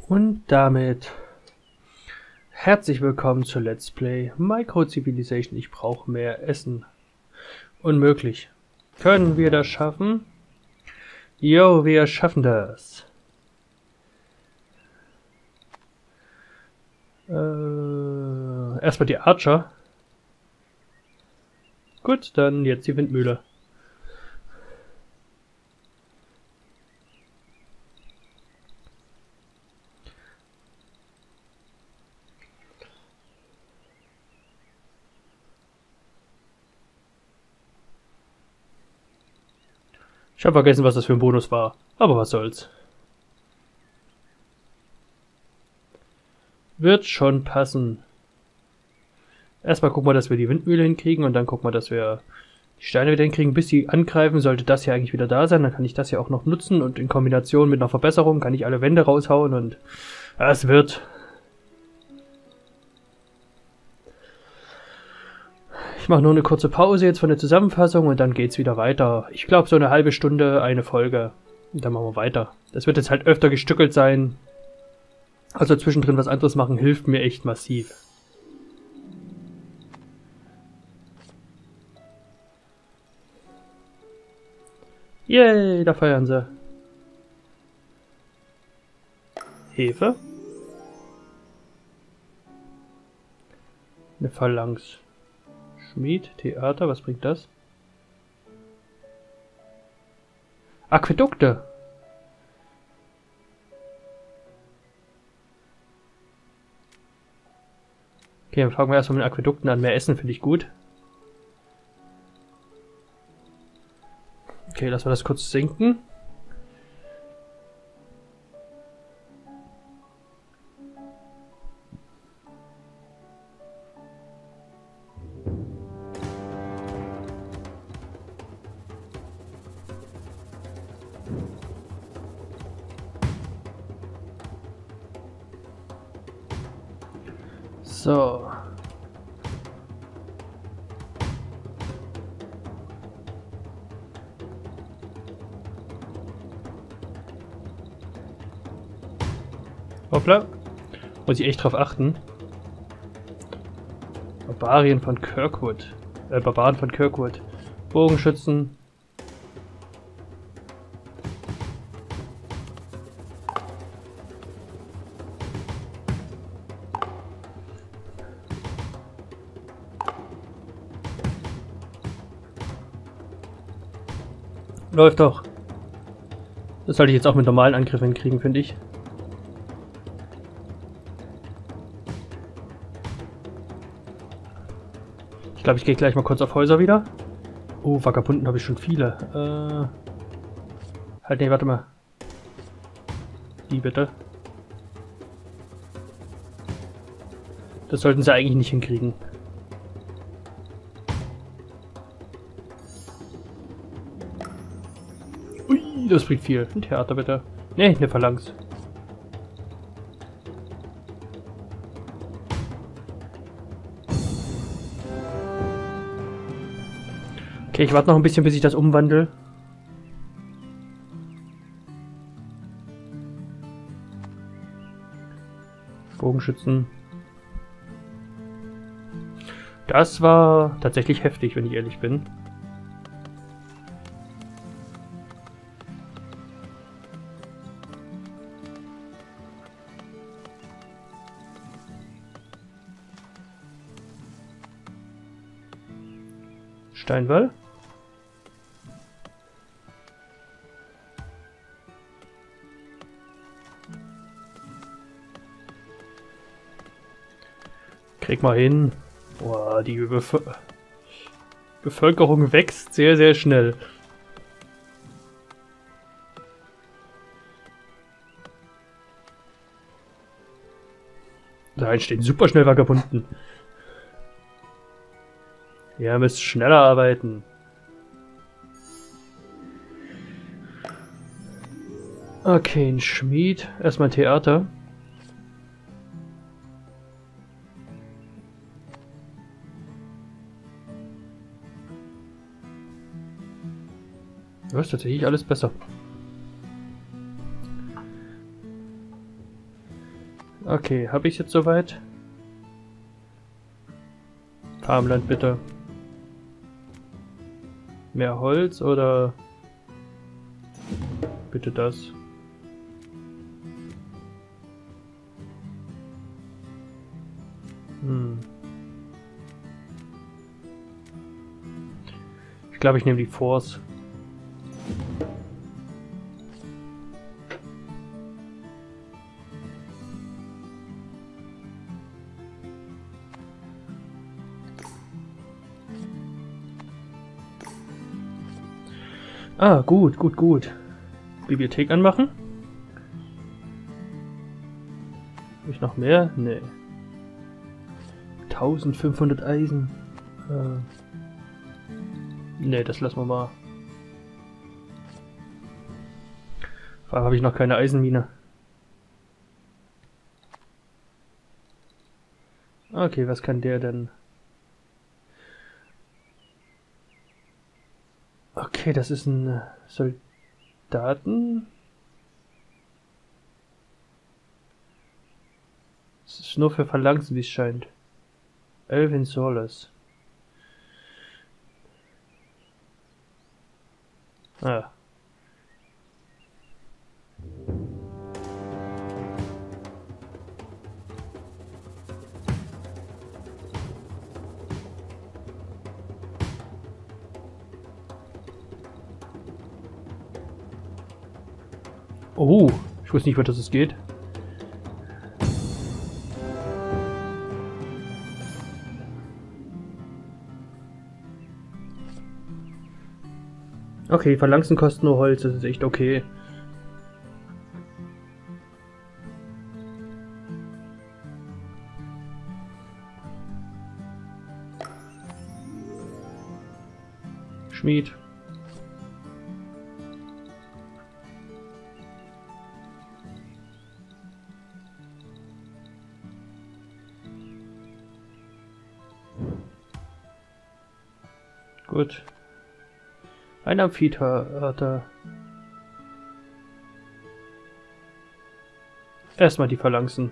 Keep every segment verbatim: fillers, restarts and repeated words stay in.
Und damit herzlich willkommen zu Let's Play Micro Civilization. Ich brauche mehr Essen. Unmöglich. Können wir das schaffen? Jo, wir schaffen das. Äh, erstmal die Archer. Gut, dann jetzt die Windmühle. Ich habe vergessen, was das für ein Bonus war. Aber was soll's. Wird schon passen. Erstmal gucken wir, dass wir die Windmühle hinkriegen und dann gucken wir, dass wir die Steine wieder hinkriegen. Bis sie angreifen, sollte das hier eigentlich wieder da sein. Dann kann ich das hier auch noch nutzen und in Kombination mit einer Verbesserung kann ich alle Wände raushauen und es wird. Ich mache nur eine kurze Pause jetzt von der Zusammenfassung und dann geht's wieder weiter. Ich glaube so eine halbe Stunde, eine Folge. Und dann machen wir weiter. Das wird jetzt halt öfter gestückelt sein. Also zwischendrin was anderes machen hilft mir echt massiv. Yay, da feiern sie. Hefe. Eine Phalanx. Schmied, Theater, was bringt das? Aquädukte. Okay, dann fangen wir erstmal mit den Aquädukten an. Mehr Essen finde ich gut. Okay, lassen wir das kurz sinken. So. Hoppla. Muss ich echt drauf achten. Barbarien von Kirkwood. Äh, Barbaren von Kirkwood. Bogenschützen. Läuft doch. Das sollte ich jetzt auch mit normalen Angriffen hinkriegen, finde ich. Ich glaube, ich gehe gleich mal kurz auf Häuser wieder. Oh, Vagabunden habe ich schon viele. Äh. Halt, nee, warte mal. Die bitte. Das sollten sie eigentlich nicht hinkriegen. Ui, das bringt viel. Ein Theater bitte. Nee, eine Phalanx. Okay, ich warte noch ein bisschen, bis ich das umwandle. Bogenschützen. Das war tatsächlich heftig, wenn ich ehrlich bin. Steinwall. Krieg mal hin. Boah, die Bevö Bevölkerung wächst sehr, sehr schnell. Da entstehen super schnell Vagabunden. Ihr müsst schneller arbeiten. Okay, ein Schmied. Erstmal Theater. Das ist tatsächlich alles besser. Okay, habe ich jetzt soweit? Farmland bitte. Mehr Holz oder bitte das? Hm. Ich glaube, ich nehme die Force. Ah, gut, gut, gut. Bibliothek anmachen? Habe ich noch mehr? Nee. eintausendfünfhundert Eisen. Äh. Nee, das lassen wir mal. Vor allem habe ich noch keine Eisenmine. Okay, was kann der denn? Okay, das ist ein Soldaten. Das ist nur für Phalanxen, wie es scheint. Elvin Solas. Ah. Oh, ich wusste nicht, dass es geht. Okay, Phalanxen kosten nur Holz, das ist echt okay. Schmied. Gut. Ein Amphitheater. Erstmal die Phalanxen.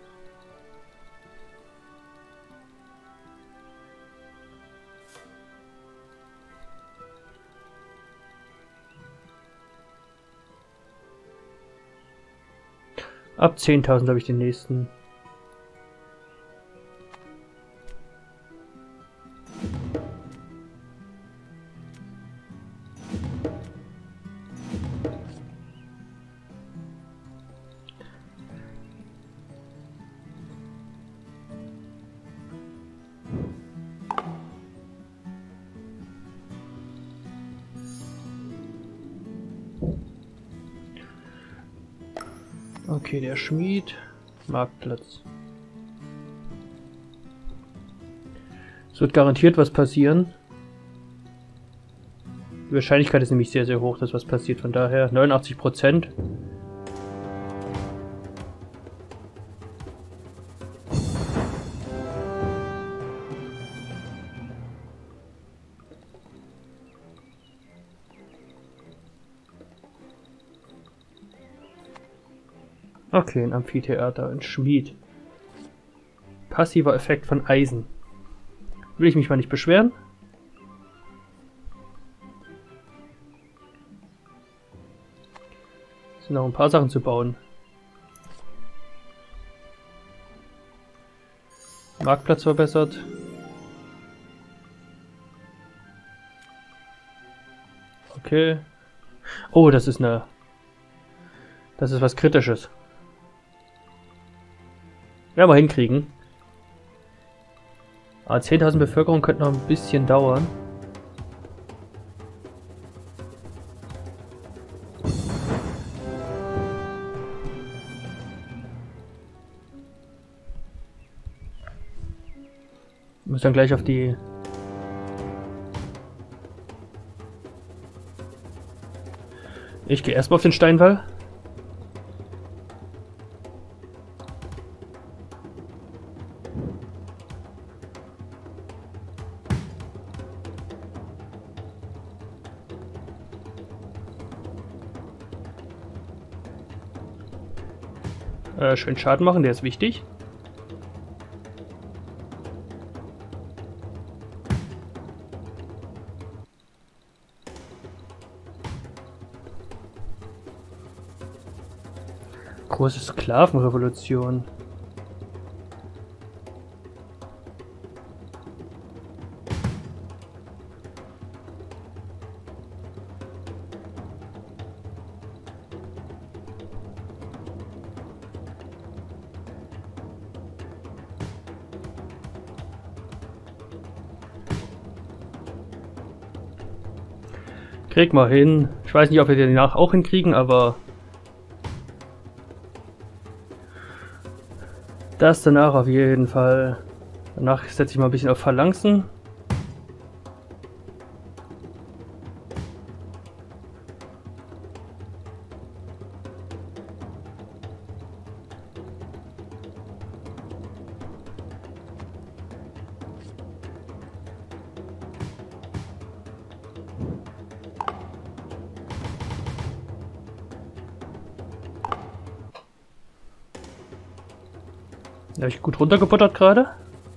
Ab zehntausend habe ich den nächsten. Okay, der Schmied. Marktplatz. Es wird garantiert was passieren. Die Wahrscheinlichkeit ist nämlich sehr, sehr hoch, dass was passiert. Von daher neunundachtzig Prozent. Okay, ein Amphitheater, ein Schmied. Passiver Effekt von Eisen. Will ich mich mal nicht beschweren. Es sind noch ein paar Sachen zu bauen. Marktplatz verbessert. Okay. Oh, das ist eine... Das ist was Kritisches. Ja, mal hinkriegen. Aber zehntausend Bevölkerung könnte noch ein bisschen dauern. Ich muss dann gleich auf die... Ich gehe erstmal auf den Steinwall. Äh, schön Schaden machen, der ist wichtig. Große Sklavenrevolution. Krieg mal hin. Ich weiß nicht, ob wir den danach auch hinkriegen, aber das danach auf jeden Fall. Danach setze ich mal ein bisschen auf Phalanxen. Habe ich gut runtergebuttert gerade?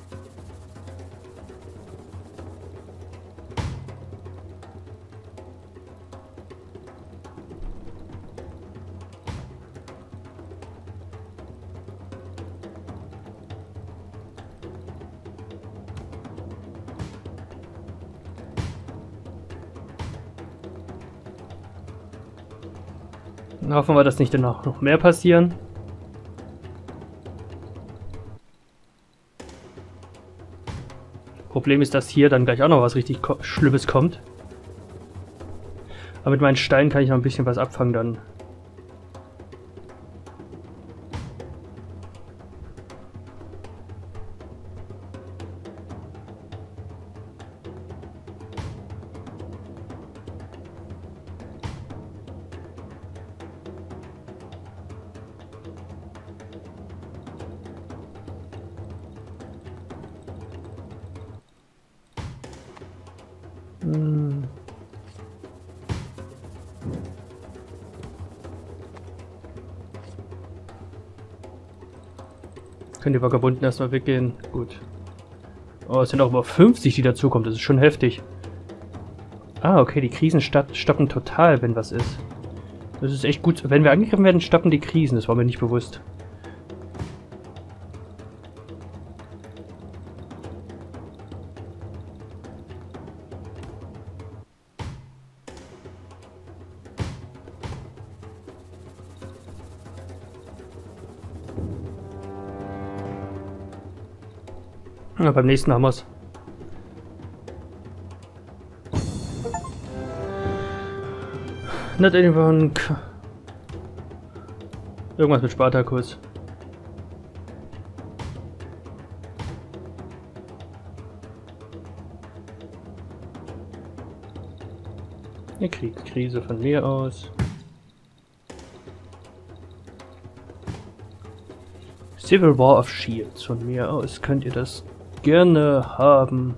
Hoffen wir, dass nicht danach noch mehr passieren. Problem ist, dass hier dann gleich auch noch was richtig ko Schlimmes kommt. Aber mit meinen Steinen kann ich noch ein bisschen was abfangen dann. Hm. Können die Vagabunden erstmal weggehen? Gut. Oh, es sind auch über fünfzig, die dazukommen. Das ist schon heftig. Ah, okay, die Krisen stoppen total, wenn was ist. Das ist echt gut. Wenn wir angegriffen werden, stoppen die Krisen. Das war mir nicht bewusst. Ja, beim nächsten haben wir es. Nicht irgendwann. Irgendwas mit Spartakus. Eine Kriegskrise von mir aus. Civil War of Shields von mir aus könnt ihr das gerne haben.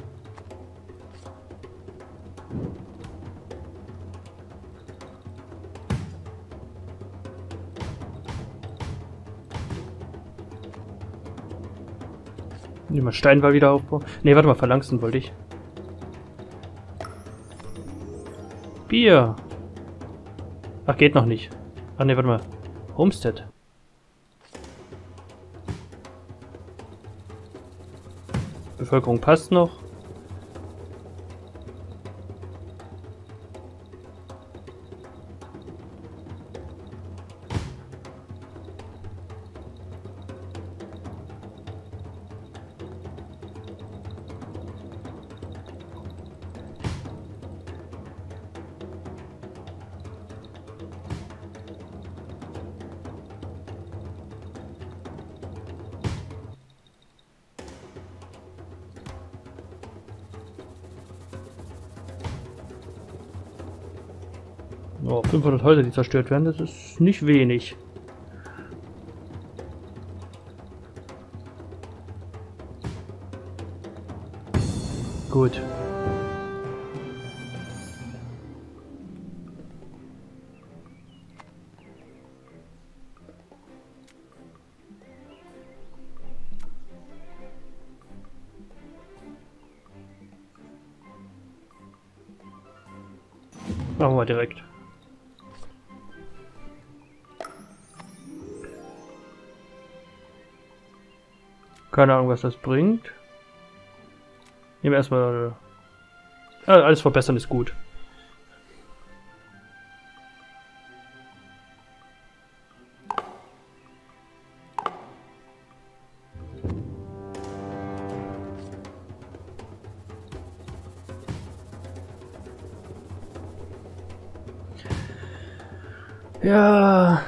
Nehmen wir Steinwall wieder aufbauen. Ne, warte mal, verlangsamen wollte ich. Bier. Ach, geht noch nicht. Ach ne, warte mal. Homestead. Bevölkerung passt noch. Oh, fünfhundert Häuser, die zerstört werden, das ist nicht wenig. Gut. Machen wir mal direkt. Keine Ahnung, was das bringt. Nehmen wir erstmal... Ja, alles verbessern ist gut. Ja.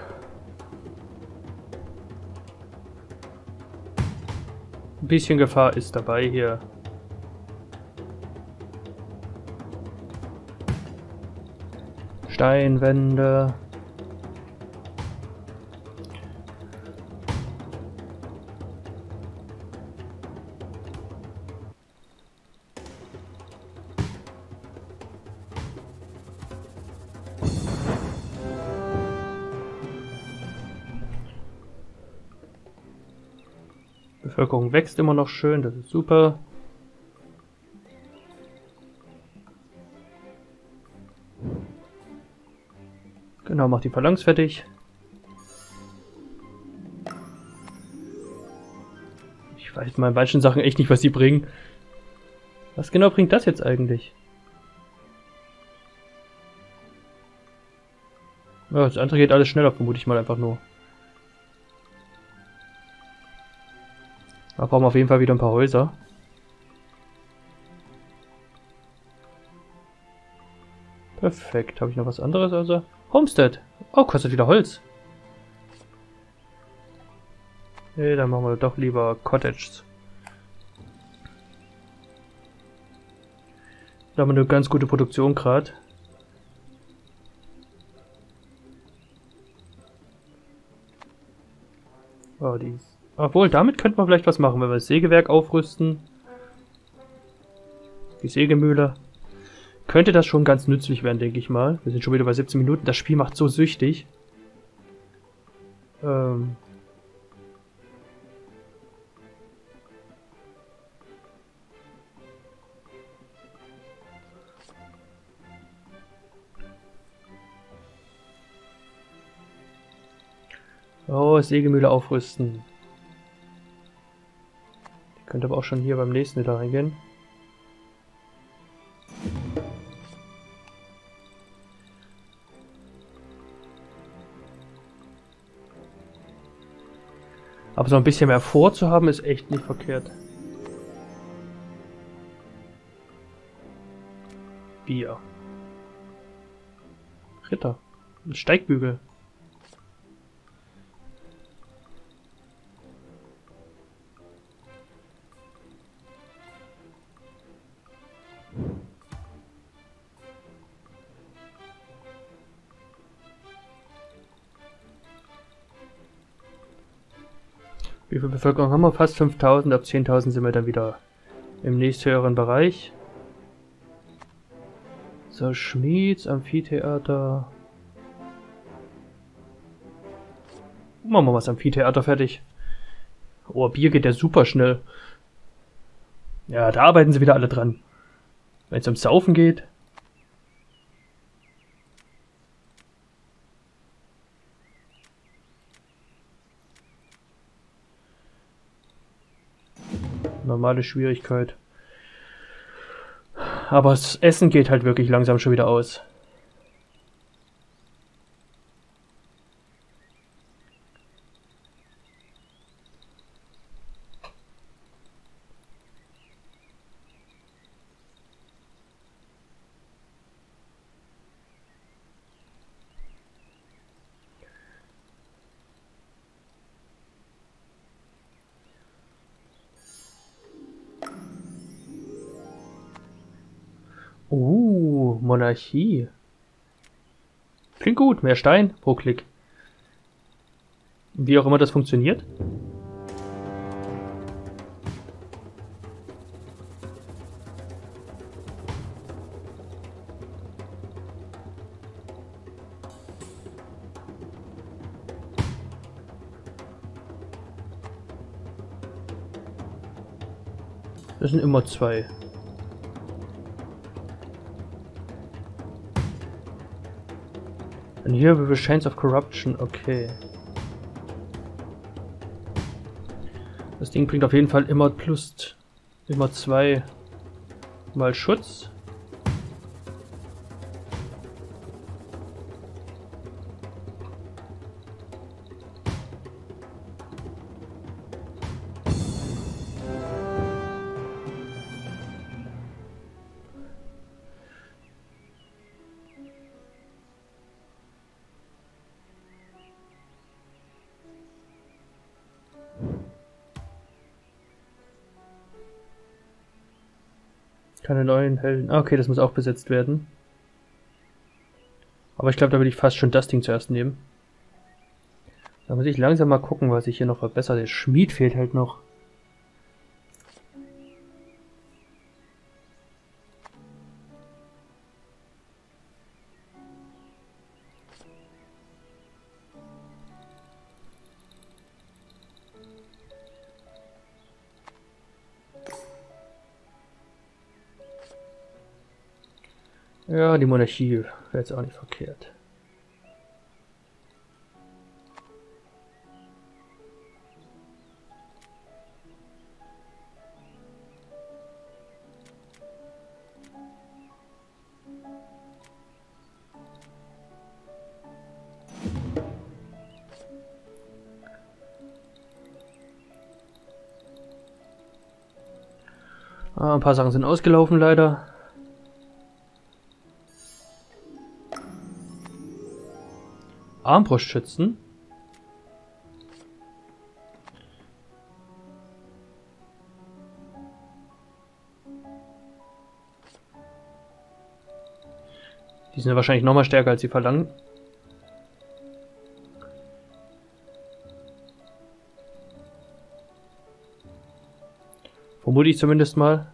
Ein bisschen Gefahr ist dabei hier. Steinwände. Bevölkerung wächst immer noch schön, das ist super. Genau, mach die Phalanx fertig. Ich weiß mal in manchen Sachen echt nicht, was sie bringen. Was genau bringt das jetzt eigentlich? Ja, das andere geht alles schneller, vermute ich mal einfach nur. Da brauchen wir auf jeden Fall wieder ein paar Häuser. Perfekt. Habe ich noch was anderes also? Homestead. Oh, kostet wieder Holz. Nee, dann machen wir doch lieber Cottages. Da haben wir eine ganz gute Produktion gerade. Oh, die ist... Obwohl, damit könnte man vielleicht was machen, wenn wir das Sägewerk aufrüsten. Die Sägemühle. Könnte das schon ganz nützlich werden, denke ich mal. Wir sind schon wieder bei siebzehn Minuten. Das Spiel macht so süchtig. Ähm... Oh, Sägemühle aufrüsten. Die könnte aber auch schon hier beim nächsten wieder reingehen. Aber so ein bisschen mehr vorzuhaben ist echt nicht verkehrt. Bier. Ritter. Ein Steigbügel. Wie viel Bevölkerung haben wir? Fast fünftausend. Ab zehntausend sind wir dann wieder im nächsthöheren Bereich. So, Schmieds, Amphitheater. Machen wir mal das Amphitheater fertig. Oh, Bier geht ja super schnell. Ja, da arbeiten sie wieder alle dran. Wenn es ums Saufen geht. Normale Schwierigkeit. Aber das Essen geht halt wirklich langsam schon wieder aus. Uh, Monarchie. Klingt gut, mehr Stein pro Klick. Wie auch immer das funktioniert. Das sind immer zwei. And here we have chance of corruption. Okay. Das Ding bringt auf jeden Fall immer plus, immer zwei mal Schutz. Keine neuen Helden. Ah, okay, das muss auch besetzt werden. Aber ich glaube, da will ich fast schon das Ding zuerst nehmen. Da muss ich langsam mal gucken, was ich hier noch verbessere. Der Schmied fehlt halt noch. Ja, die Monarchie wäre jetzt auch nicht verkehrt. Ah, ein paar Sachen sind ausgelaufen leider. Armbrustschützen. Die sind ja wahrscheinlich noch mal stärker, als sie verlangen. Vermute ich zumindest mal.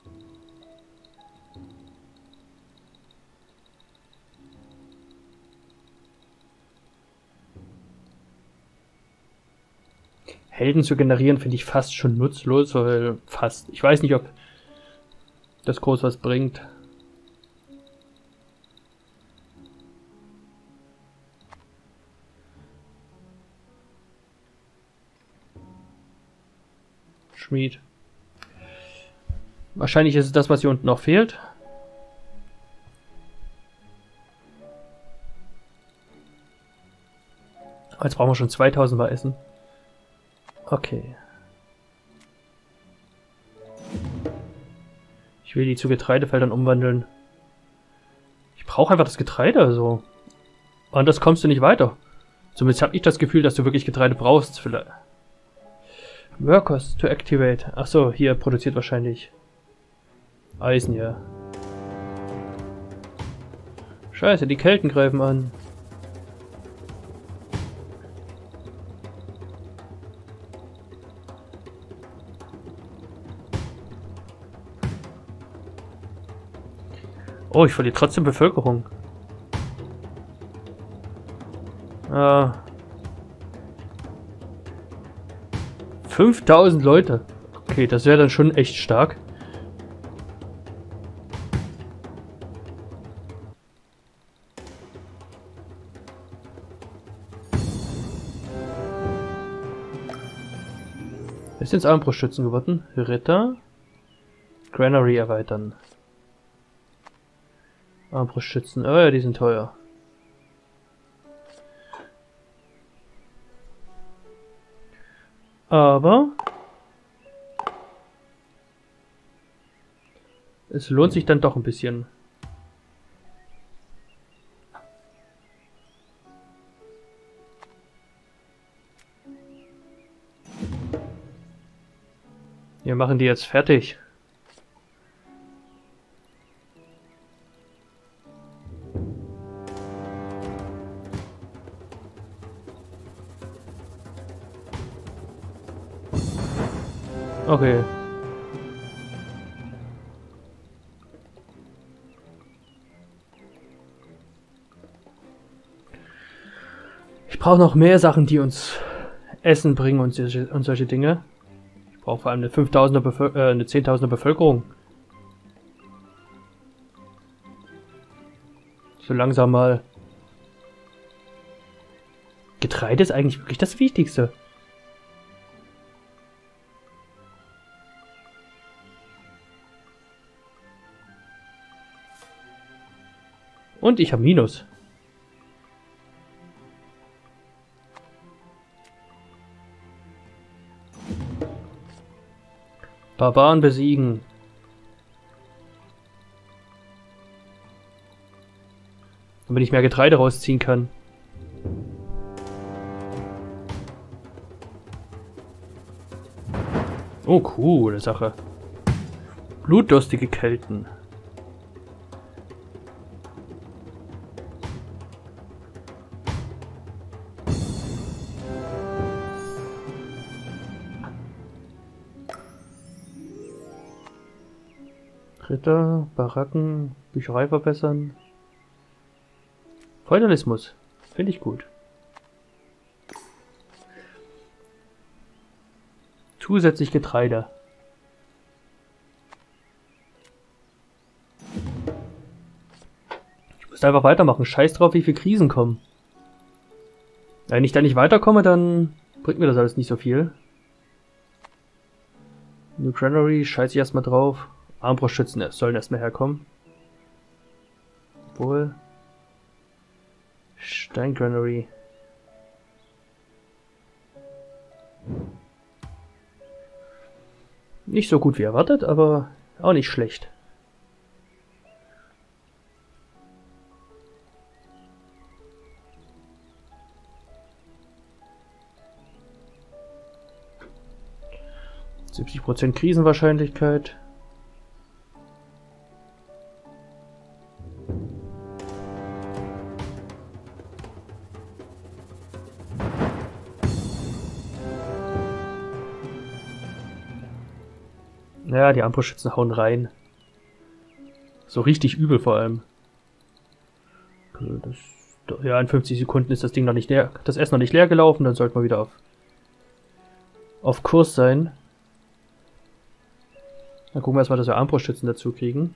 Helden zu generieren finde ich fast schon nutzlos, weil fast. Ich weiß nicht, ob das groß was bringt. Schmied. Wahrscheinlich ist es das, was hier unten noch fehlt. Aber jetzt brauchen wir schon zweitausend Mal Essen. Okay. Ich will die zu Getreidefeldern umwandeln. Ich brauche einfach das Getreide, also. Anders kommst du nicht weiter. Zumindest habe ich das Gefühl, dass du wirklich Getreide brauchst. Vielleicht. Workers to activate. Achso, hier produziert wahrscheinlich Eisen, ja. Scheiße, die Kelten greifen an. Oh, ich verliere trotzdem Bevölkerung. Ah. fünftausend Leute. Okay, das wäre dann schon echt stark. Jetzt sind es Armbrustschützen geworden. Ritter. Granary erweitern. Armbrustschützen. Oh ja, die sind teuer. Aber es lohnt sich dann doch ein bisschen. Wir machen die jetzt fertig. Okay. Ich brauche noch mehr Sachen, die uns Essen bringen und solche, und solche Dinge. Ich brauche vor allem eine fünftausender Bevöl äh, eine zehntausender Bevölkerung. So langsam mal. Getreide ist eigentlich wirklich das Wichtigste. Und ich habe Minus. Barbaren besiegen. Damit ich mehr Getreide rausziehen kann. Oh, coole Sache. Blutdurstige Kelten. Ritter, Baracken, Bücherei verbessern. Feudalismus. Finde ich gut. Zusätzlich Getreide. Ich muss einfach weitermachen. Scheiß drauf, wie viele Krisen kommen. Wenn ich da nicht weiterkomme, dann bringt mir das alles nicht so viel. New Granary, scheiß ich erstmal drauf. Armbrustschützen sollen erstmal herkommen. Obwohl. Stein Granary. Nicht so gut wie erwartet, aber auch nicht schlecht. siebzig Prozent Krisenwahrscheinlichkeit. Ja, die Armbrustschützen hauen rein. So richtig übel vor allem. Das, ja, in fünfzig Sekunden ist das Ding noch nicht leer, das Essen noch nicht leer gelaufen, dann sollten wir wieder auf, auf Kurs sein. Dann gucken wir erstmal, dass wir Armbrustschützen dazu kriegen.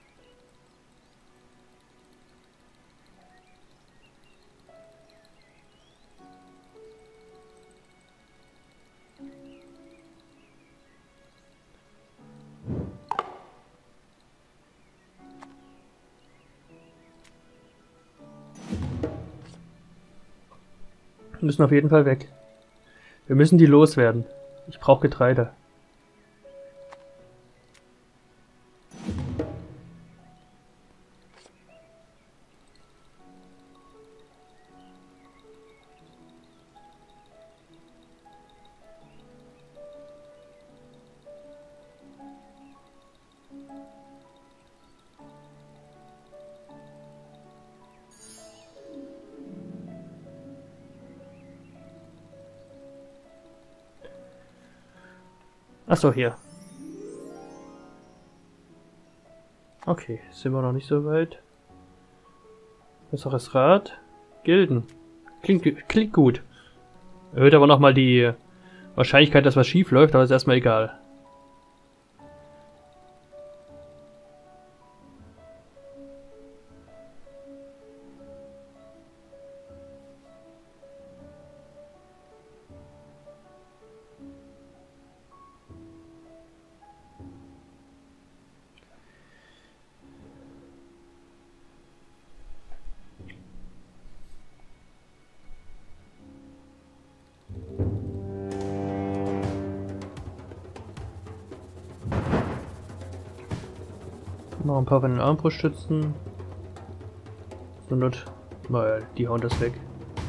Wir müssen auf jeden Fall weg. Wir müssen die loswerden. Ich brauche Getreide. Achso, hier. Okay, sind wir noch nicht so weit. Besseres Rad. Gilden. Klingt, klingt gut. Erhöht aber nochmal die Wahrscheinlichkeit, dass was schief läuft, aber ist erstmal egal. Noch ein paar von den Armbrustschützen. So not. Naja, die hauen das weg.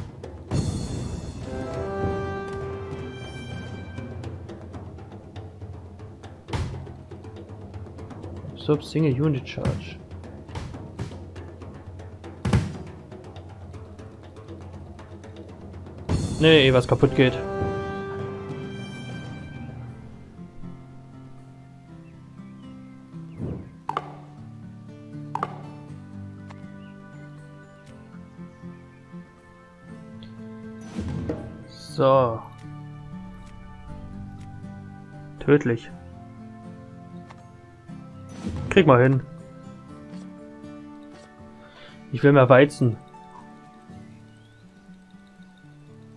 Sub Single Unit Charge. Nee, eh was kaputt geht. So. Tödlich. Krieg mal hin. Ich will mehr Weizen.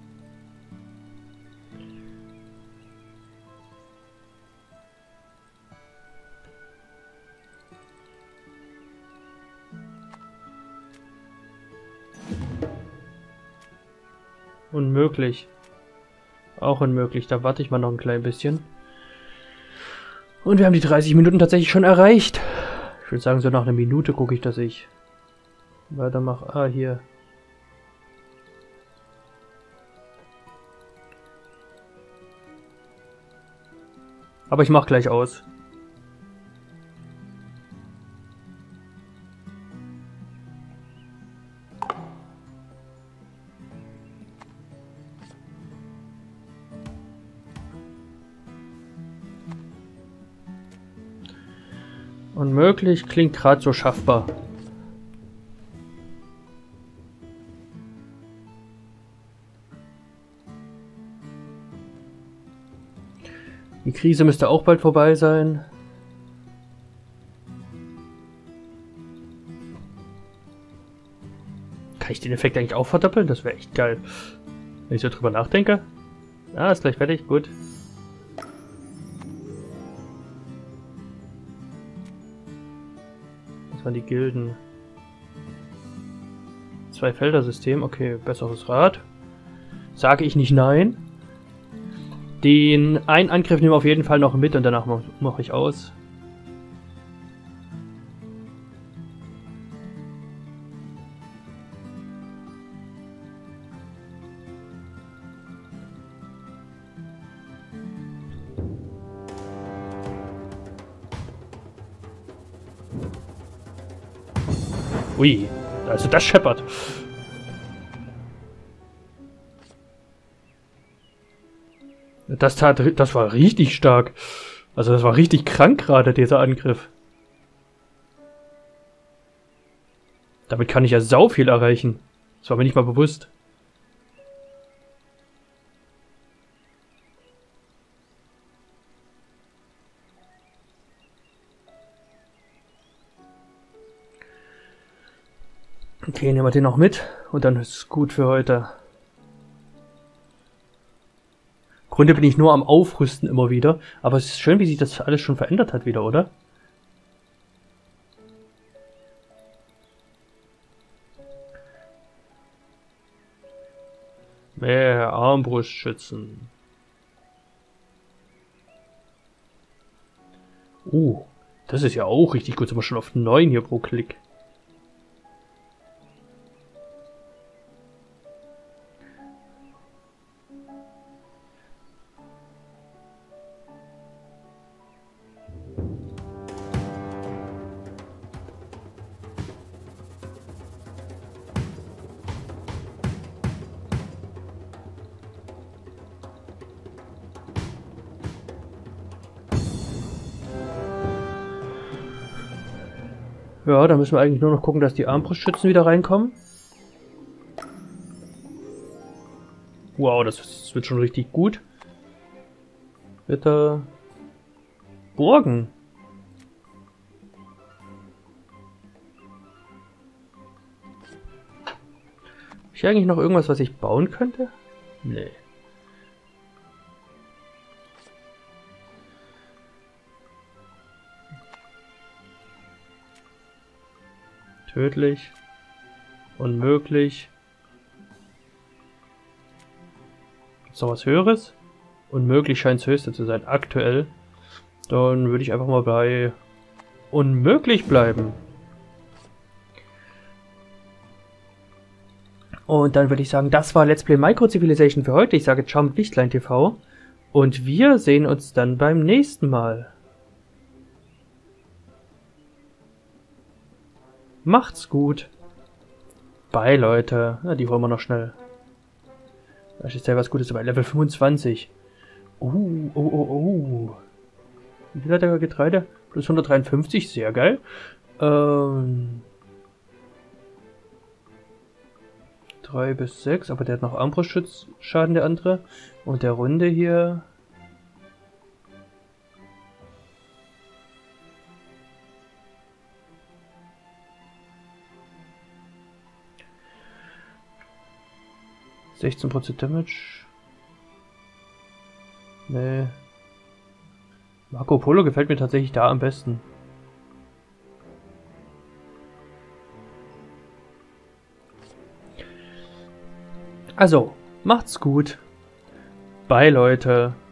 Unmöglich. Auch unmöglich. Da warte ich mal noch ein klein bisschen. Und wir haben die dreißig Minuten tatsächlich schon erreicht. Ich würde sagen, so nach einer Minute gucke ich, dass ich weitermache. Ah, hier. Aber ich mache gleich aus. Unmöglich klingt gerade so schaffbar. Die Krise müsste auch bald vorbei sein. Kann ich den Effekt eigentlich auch verdoppeln? Das wäre echt geil. Wenn ich so drüber nachdenke. Ah, ist gleich fertig. Gut. Das waren die Gilden. Zwei-Felder-System. Okay, besseres Rad. Sage ich nicht nein. Den einen Angriff nehmen wir auf jeden Fall noch mit und danach mache mach ich aus. Ui, also das scheppert. Das tat, das war richtig stark. Also das war richtig krank gerade, dieser Angriff. Damit kann ich ja sau viel erreichen. Das war mir nicht mal bewusst. Okay, nehmen wir den noch mit und dann ist es gut für heute. Im Grunde bin ich nur am Aufrüsten immer wieder, aber es ist schön, wie sich das alles schon verändert hat wieder, oder? Mehr Armbrustschützen. Uh, das ist ja auch richtig gut, sind wir schon auf neun hier pro Klick. Ja, da müssen wir eigentlich nur noch gucken, dass die Armbrustschützen wieder reinkommen. Wow, das, das wird schon richtig gut. Ritter. Burgen. Habe ich eigentlich noch irgendwas, was ich bauen könnte? Nee. Tödlich. Unmöglich. Gibt's noch was Höheres? Unmöglich scheint das Höchste zu sein. Aktuell. Dann würde ich einfach mal bei unmöglich bleiben. Und dann würde ich sagen, das war Let's Play Micro Civilization für heute. Ich sage ciao mit Lichtlein T V. Und wir sehen uns dann beim nächsten Mal. Macht's gut. Bye, Leute. Ja, die holen wir noch schnell. Da ist ja was Gutes dabei. Level fünfundzwanzig. Uh, oh, oh, oh. Wie viel hat der Getreide? Plus hundertdreiundfünfzig, sehr geil. Ähm. drei bis sechs, aber der hat noch Armbrustschaden, der andere. Und der Runde hier. sechzehn Prozent Damage. Nee. Marco Polo gefällt mir tatsächlich da am besten. Also, Macht's gut. Bye, Leute.